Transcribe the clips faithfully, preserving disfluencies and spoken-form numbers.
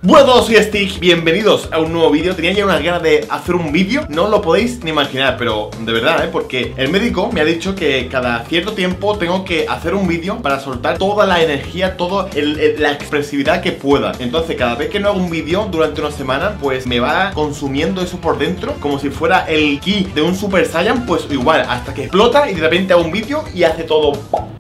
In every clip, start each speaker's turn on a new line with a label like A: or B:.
A: Bueno a todos, soy Stick, bienvenidos a un nuevo vídeo. Tenía ya unas ganas de hacer un vídeo, no lo podéis ni imaginar, pero de verdad, ¿eh? Porque el médico me ha dicho que cada cierto tiempo tengo que hacer un vídeo para soltar toda la energía, toda la expresividad que pueda. Entonces cada vez que no hago un vídeo durante una semana, pues me va consumiendo eso por dentro, como si fuera el ki de un Super Saiyan, pues igual, hasta que explota y de repente hago un vídeo y hace todo.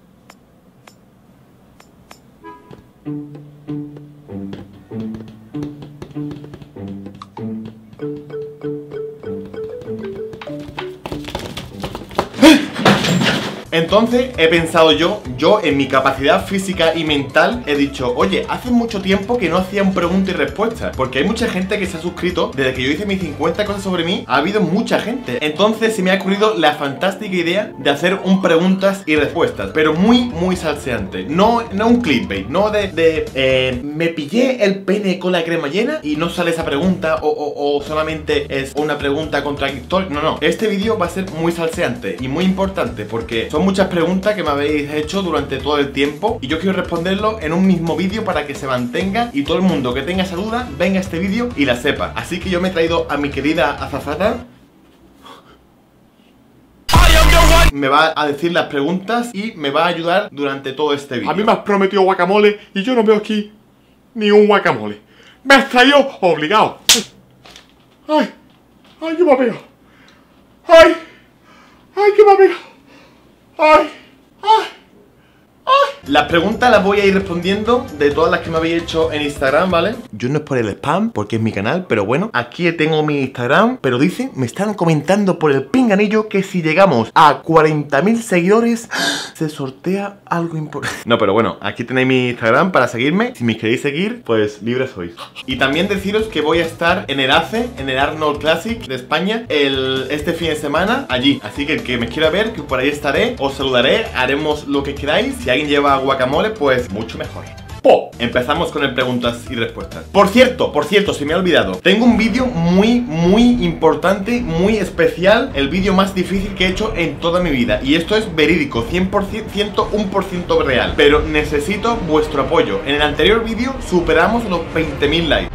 A: Entonces he pensado yo, yo en mi capacidad física y mental he dicho, oye, hace mucho tiempo que no hacía un pregunta y respuesta, porque hay mucha gente que se ha suscrito. Desde que yo hice mis cincuenta cosas sobre mí, ha habido mucha gente. Entonces se me ha ocurrido la fantástica idea de hacer un preguntas y respuestas, pero muy, muy salseante. No, no un clickbait, no de, de eh, me pillé el pene con la crema llena y no sale esa pregunta, o, o, o solamente es una pregunta contradictoria. No, no, este vídeo va a ser muy salseante y muy importante, porque son muchas preguntas que me habéis hecho durante todo el tiempo y yo quiero responderlo en un mismo vídeo para que se mantenga y todo el mundo que tenga esa duda venga a este vídeo y la sepa. Así que yo me he traído a mi querida azafata. Me va a decir las preguntas y me va a ayudar durante todo este vídeo.
B: A mí me has prometido guacamole y yo no veo aquí ni un guacamole. Me has traído obligado. Ay, ay, que me ha pegado. Ay, ay, que me ha pegado. Ay, ay, ay.
A: Las preguntas las voy a ir respondiendo de todas las que me habéis hecho en Instagram, ¿vale? Yo no es por el spam, porque es mi canal, pero bueno, aquí tengo mi Instagram, pero dicen, me están comentando por el pinganillo que si llegamos a cuarenta mil seguidores, se sortea algo importante. No, pero bueno, aquí tenéis mi Instagram para seguirme. Si me queréis seguir, pues libres sois. Y también deciros que voy a estar en el A C E, en el Arnold Classic de España, el, este fin de semana, allí. Así que el que me quiera ver, que por ahí estaré, os saludaré, haremos lo que queráis. Si alguien lleva guacamole, pues mucho mejor. Po. Empezamos con el preguntas y respuestas. Por cierto, por cierto, se me ha olvidado. Tengo un vídeo muy, muy importante, muy especial. El vídeo más difícil que he hecho en toda mi vida. Y esto es verídico, cien por ciento, ciento uno por ciento real. Pero necesito vuestro apoyo. En el anterior vídeo superamos los veinte mil likes.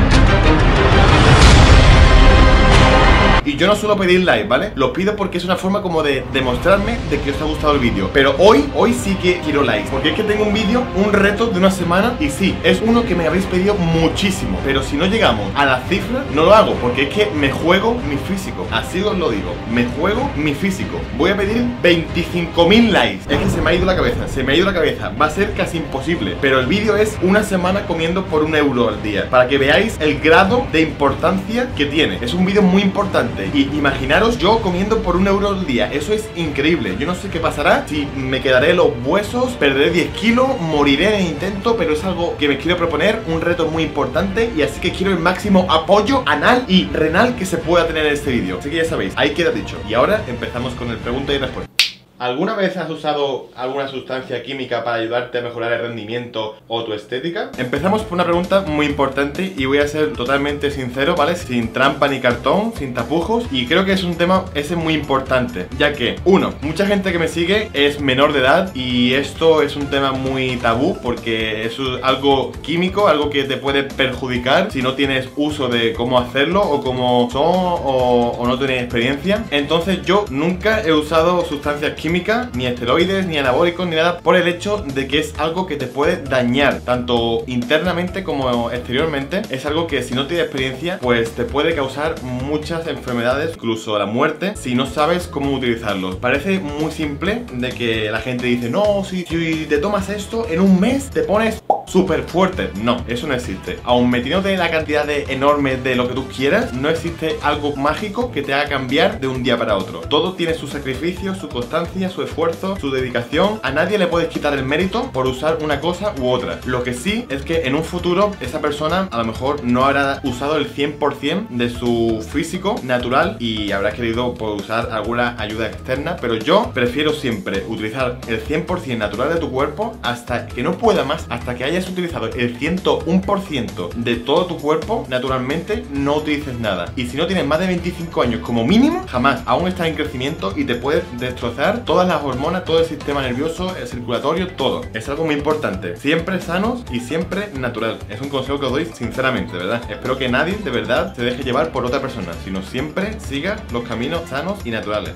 A: Y yo no suelo pedir like, ¿vale? Lo pido porque es una forma como de demostrarme de que os ha gustado el vídeo. Pero hoy, hoy sí que quiero likes, porque es que tengo un vídeo, un reto de una semana. Y sí, es uno que me habéis pedido muchísimo. Pero si no llegamos a la cifra, no lo hago, porque es que me juego mi físico. Así os lo digo, me juego mi físico. Voy a pedir veinticinco mil likes. Es que se me ha ido la cabeza, se me ha ido la cabeza. Va a ser casi imposible. Pero el vídeo es una semana comiendo por un euro al día, para que veáis el grado de importancia que tiene. Es un vídeo muy importante. Y imaginaros yo comiendo por un euro al día. Eso es increíble. Yo no sé qué pasará, si me quedaré los huesos, perderé diez kilos, moriré en el intento, pero es algo que me quiero proponer, un reto muy importante. Y así que quiero el máximo apoyo anal y renal que se pueda tener en este vídeo. Así que ya sabéis, ahí queda dicho. Y ahora empezamos con el pregunta y respuesta. ¿Alguna vez has usado alguna sustancia química para ayudarte a mejorar el rendimiento o tu estética? Empezamos por una pregunta muy importante y voy a ser totalmente sincero, ¿vale? Sin trampa ni cartón, sin tapujos. Y creo que es un tema ese muy importante, ya que, uno, mucha gente que me sigue es menor de edad y esto es un tema muy tabú porque es algo químico, algo que te puede perjudicar si no tienes uso de cómo hacerlo o cómo son o, o no tienes experiencia. Entonces yo nunca he usado sustancias químicas, ni esteroides, ni anabólicos, ni nada, por el hecho de que es algo que te puede dañar, tanto internamente como exteriormente. Es algo que si no tienes experiencia, pues te puede causar muchas enfermedades, incluso la muerte, si no sabes cómo utilizarlos. Parece muy simple de que la gente dice, no, si, si te tomas esto, en un mes te pones súper fuerte. No, eso no existe. Aun metiéndote la cantidad de enorme de lo que tú quieras, no existe algo mágico que te haga cambiar de un día para otro. Todo tiene su sacrificio, su constancia, su esfuerzo, su dedicación. A nadie le puedes quitar el mérito por usar una cosa u otra. Lo que sí es que en un futuro esa persona a lo mejor no habrá usado el cien por cien de su físico natural y habrá querido pues, usar alguna ayuda externa, pero yo prefiero siempre utilizar el cien por cien natural de tu cuerpo hasta que no pueda más, hasta que haya tienes utilizado el ciento uno por ciento de todo tu cuerpo, naturalmente no utilices nada. Y si no tienes más de veinticinco años como mínimo, jamás, aún estás en crecimiento y te puedes destrozar todas las hormonas, todo el sistema nervioso, el circulatorio, todo. Es algo muy importante. Siempre sanos y siempre natural. Es un consejo que os doy sinceramente, ¿verdad? Espero que nadie de verdad se deje llevar por otra persona, sino siempre siga los caminos sanos y naturales.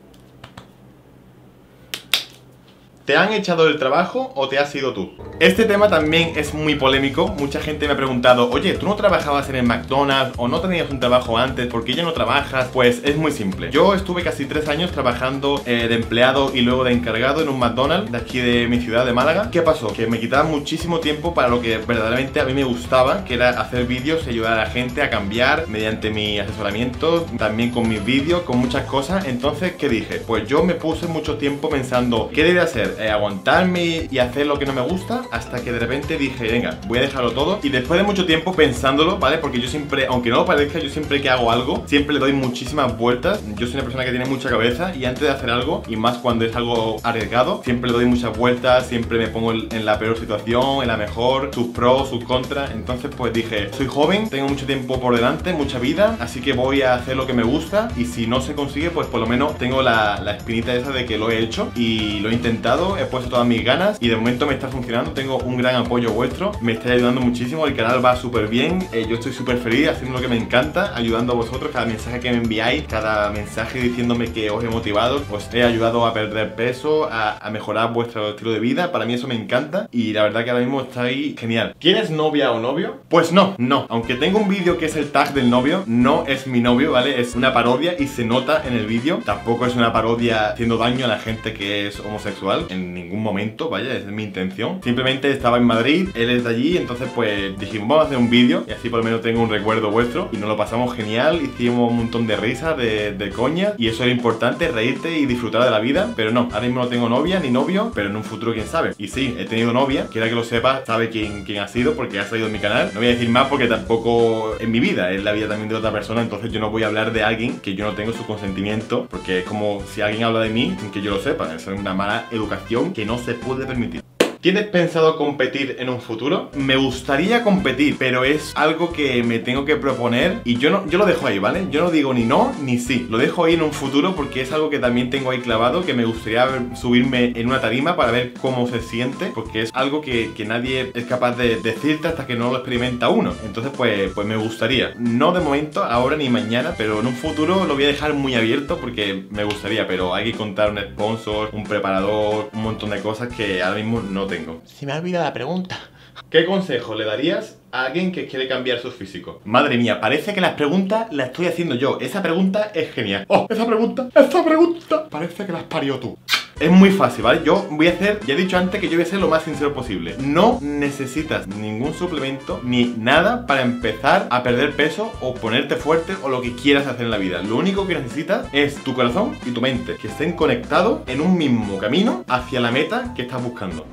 A: ¿Te han echado del trabajo o te has ido tú? Este tema también es muy polémico. Mucha gente me ha preguntado: oye, ¿tú no trabajabas en el McDonald's o no tenías un trabajo antes? ¿Por qué ya no trabajas? Pues es muy simple. Yo estuve casi tres años trabajando eh, de empleado y luego de encargado en un McDonald's de aquí de mi ciudad de Málaga. ¿Qué pasó? Que me quitaba muchísimo tiempo para lo que verdaderamente a mí me gustaba, que era hacer vídeos y ayudar a la gente a cambiar mediante mi asesoramiento, también con mis vídeos, con muchas cosas. Entonces, ¿qué dije? Pues yo me puse mucho tiempo pensando ¿qué debe hacer? Eh, aguantarme y hacer lo que no me gusta, hasta que de repente dije, venga, voy a dejarlo todo. Y después de mucho tiempo pensándolo, ¿vale? Porque yo siempre, aunque no lo parezca, yo siempre que hago algo, siempre le doy muchísimas vueltas. Yo soy una persona que tiene mucha cabeza y antes de hacer algo, y más cuando es algo arriesgado, siempre le doy muchas vueltas, siempre me pongo en la peor situación, en la mejor, sus pros, sus contras. Entonces pues dije, soy joven, tengo mucho tiempo por delante, mucha vida, así que voy a hacer lo que me gusta, y si no se consigue, pues por lo menos tengo la, la espinita esa de que lo he hecho y lo he intentado, he puesto todas mis ganas y de momento me está funcionando. Tengo un gran apoyo vuestro, me estáis ayudando muchísimo, el canal va súper bien, eh, yo estoy súper feliz haciendo lo que me encanta, ayudando a vosotros. Cada mensaje que me enviáis, cada mensaje diciéndome que os he motivado, os he ayudado a perder peso, a, a mejorar vuestro estilo de vida, para mí eso me encanta y la verdad que ahora mismo estáis genial. ¿Quieres novia o novio? Pues no, no, aunque tengo un vídeo que es el tag del novio, no es mi novio, ¿vale? Es una parodia y se nota en el vídeo. Tampoco es una parodia haciendo daño a la gente que es homosexual, en ningún momento, vaya, es mi intención. Simplemente estaba en Madrid, él es de allí, entonces pues dijimos, vamos a hacer un vídeo y así por lo menos tengo un recuerdo vuestro, y nos lo pasamos genial, hicimos un montón de risas, de, de coña, y eso era importante, reírte y disfrutar de la vida. Pero no, ahora mismo no tengo novia ni novio, pero en un futuro quién sabe. Y sí, he tenido novia, quiera que lo sepa, sabe quién, quién ha sido, porque ha salido en mi canal. No voy a decir más porque tampoco es mi vida, es la vida también de otra persona, entonces yo no voy a hablar de alguien que yo no tengo su consentimiento, porque es como si alguien habla de mí sin que yo lo sepa. Eso es una mala educación que no se puede permitir. ¿Tienes pensado competir en un futuro? Me gustaría competir, pero es algo que me tengo que proponer y yo no, yo lo dejo ahí, ¿vale? Yo no digo ni no ni sí, lo dejo ahí en un futuro porque es algo que también tengo ahí clavado, que me gustaría ver, subirme en una tarima para ver cómo se siente, porque es algo que, que nadie es capaz de decirte hasta que no lo experimenta uno. Entonces pues, pues me gustaría, no de momento, ahora ni mañana, pero en un futuro lo voy a dejar muy abierto porque me gustaría, pero hay que contar un sponsor, un preparador, un montón de cosas que ahora mismo no tengo.
C: Se me ha olvidado la pregunta.
A: ¿Qué consejo le darías a alguien que quiere cambiar su físico? Madre mía, parece que las preguntas las estoy haciendo yo. Esa pregunta es genial.
B: Oh, esa pregunta, esa pregunta, parece que la has parido tú.
A: Es muy fácil, ¿vale? Yo voy a hacer, ya he dicho antes que yo voy a ser lo más sincero posible. No necesitas ningún suplemento ni nada para empezar a perder peso o ponerte fuerte o lo que quieras hacer en la vida. Lo único que necesitas es tu corazón y tu mente, que estén conectados en un mismo camino hacia la meta que estás buscando.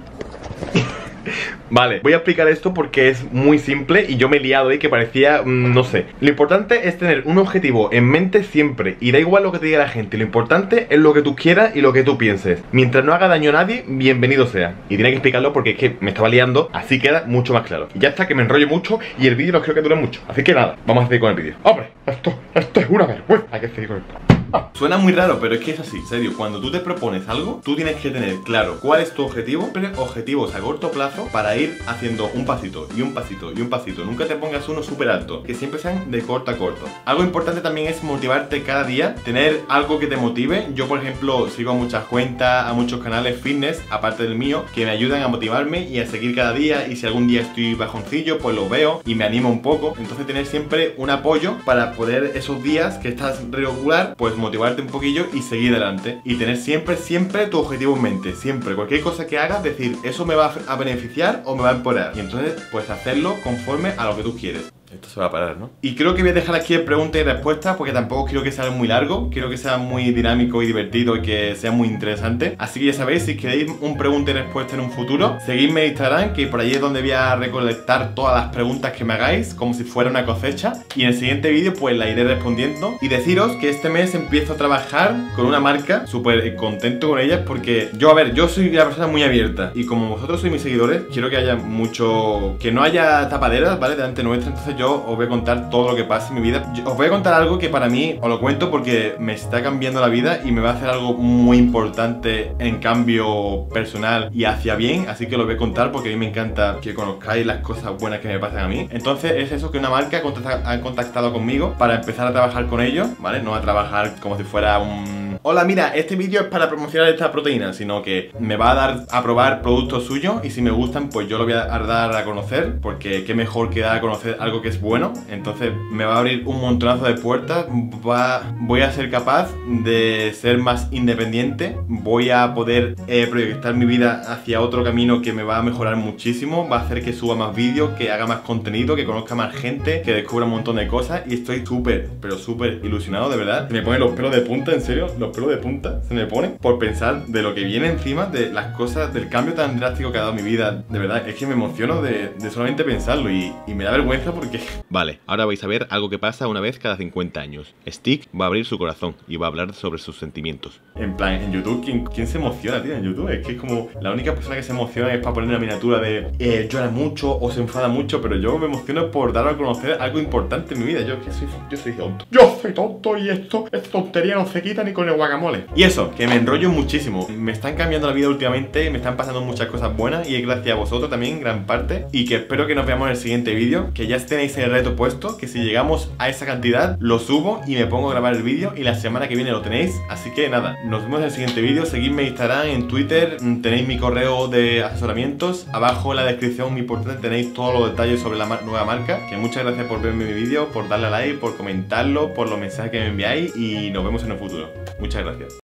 A: Vale, voy a explicar esto porque es muy simple y yo me he liado ahí que parecía, mmm, no sé. Lo importante es tener un objetivo en mente siempre y da igual lo que te diga la gente. Lo importante es lo que tú quieras y lo que tú pienses. Mientras no haga daño a nadie, bienvenido sea. Y tenía que explicarlo porque es que me estaba liando, así queda mucho más claro. Y ya está, que me enrollo mucho y el vídeo no creo que dure mucho. Así que nada, vamos a seguir con el vídeo.
B: Hombre, esto, esto es una vergüenza. Hay que seguir con esto.
A: Suena muy raro, pero es que es así, en serio. Cuando tú te propones algo, tú tienes que tener claro cuál es tu objetivo, pero objetivos a corto plazo para ir haciendo un pasito y un pasito y un pasito. Nunca te pongas uno súper alto, que siempre sean de corto a corto. Algo importante también es motivarte cada día, tener algo que te motive. Yo, por ejemplo, sigo a muchas cuentas, a muchos canales fitness, aparte del mío, que me ayudan a motivarme y a seguir cada día. Y si algún día estoy bajoncillo, pues lo veo y me animo un poco. Entonces tener siempre un apoyo para poder esos días que estás regular, pues motivarte un poquillo y seguir adelante. Y tener siempre, siempre tu objetivo en mente. Siempre, cualquier cosa que hagas, decir, eso me va a beneficiar o me va a empoderar. Y entonces, pues hacerlo conforme a lo que tú quieres. Esto se va a parar, ¿no? Y creo que voy a dejar aquí el pregunta y respuesta porque tampoco quiero que sea muy largo. Quiero que sea muy dinámico y divertido y que sea muy interesante. Así que ya sabéis, si queréis un pregunta y respuesta en un futuro, seguidme en Instagram, que por allí es donde voy a recolectar todas las preguntas que me hagáis, como si fuera una cosecha. Y en el siguiente vídeo pues la iré respondiendo. Y deciros que este mes empiezo a trabajar con una marca, súper contento con ellas, porque yo, a ver, yo soy una persona muy abierta. Y como vosotros sois mis seguidores, quiero que haya mucho... que no haya tapaderas, ¿vale? Delante nuestra. Entonces yo os voy a contar todo lo que pasa en mi vida. Yo os voy a contar algo que para mí, os lo cuento porque me está cambiando la vida y me va a hacer algo muy importante en cambio personal y hacia bien. Así que lo voy a contar porque a mí me encanta que conozcáis las cosas buenas que me pasan a mí. Entonces es eso, que una marca ha contactado, ha contactado conmigo para empezar a trabajar con ellos, ¿vale? No a trabajar como si fuera un... Hola, mira, este vídeo es para promocionar esta proteína, sino que me va a dar a probar productos suyos y si me gustan, pues yo lo voy a dar a conocer, porque qué mejor que dar a conocer algo que es bueno. Entonces me va a abrir un montonazo de puertas, va, voy a ser capaz de ser más independiente, voy a poder eh, proyectar mi vida hacia otro camino que me va a mejorar muchísimo, va a hacer que suba más vídeos, que haga más contenido, que conozca más gente, que descubra un montón de cosas y estoy súper, pero súper ilusionado, de verdad. Me ponen los pelos de punta, en serio, los pelos de punta se me ponen por pensar de lo que viene encima, de las cosas, del cambio tan drástico que ha dado mi vida. De verdad, es que me emociono de, de solamente pensarlo y, y me da vergüenza porque...
C: Vale, ahora vais a ver algo que pasa una vez cada cincuenta años. Stick va a abrir su corazón y va a hablar sobre sus sentimientos.
A: En plan, en YouTube, ¿quién, quién se emociona, tío? En YouTube es que es como la única persona que se emociona es para poner una miniatura de eh, llora mucho o se enfada mucho, pero yo me emociono por dar a conocer algo importante en mi vida. Yo que soy, yo soy tonto.
B: Yo soy tonto y esto, esta tontería no se quita ni con el guacamole.
A: Y eso, que me enrollo muchísimo. Me están cambiando la vida últimamente, me están pasando muchas cosas buenas y es gracias a vosotros también, gran parte. Y que espero que nos veamos en el siguiente vídeo, que ya tenéis el reto puesto, que si llegamos a esa cantidad, lo subo y me pongo a grabar el vídeo y la semana que viene lo tenéis. Así que nada, nos vemos en el siguiente vídeo. Seguidme en Instagram, en Twitter, tenéis mi correo de asesoramientos. Abajo en la descripción, muy importante, tenéis todos los detalles sobre la mar nueva marca. Que muchas gracias por verme mi vídeo, por darle a like, por comentarlo, por los mensajes que me enviáis y nos vemos en el futuro. Muchas gracias.